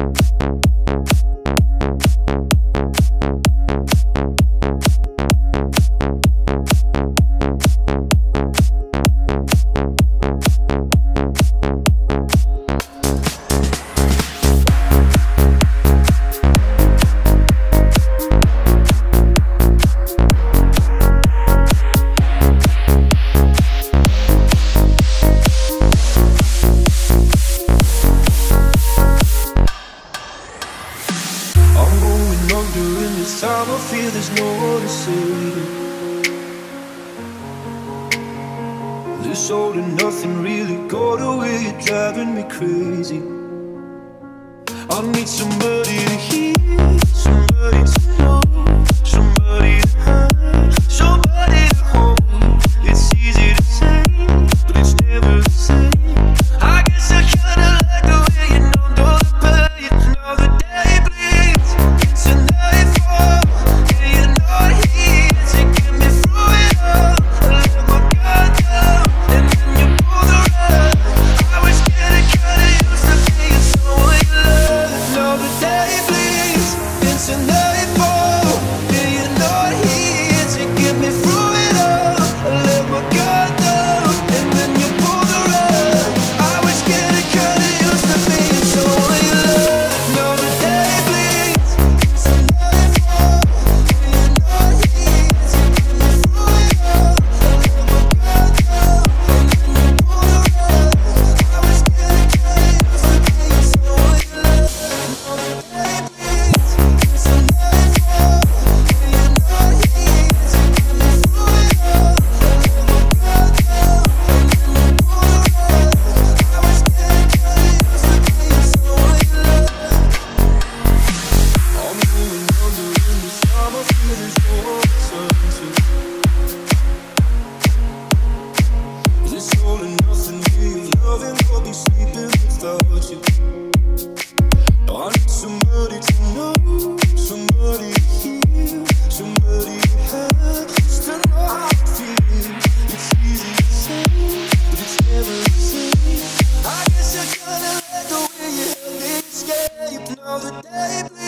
Time I feel there's no one to save it. This all and nothing really got away, you're driving me crazy. I need somebody to hear, somebody to know, somebody to have, somebody to hold. It's easy to say, but it's never the same. I guess I kinda like the way you numbed all the pain. Now the day bleeds into nightfall. Now the day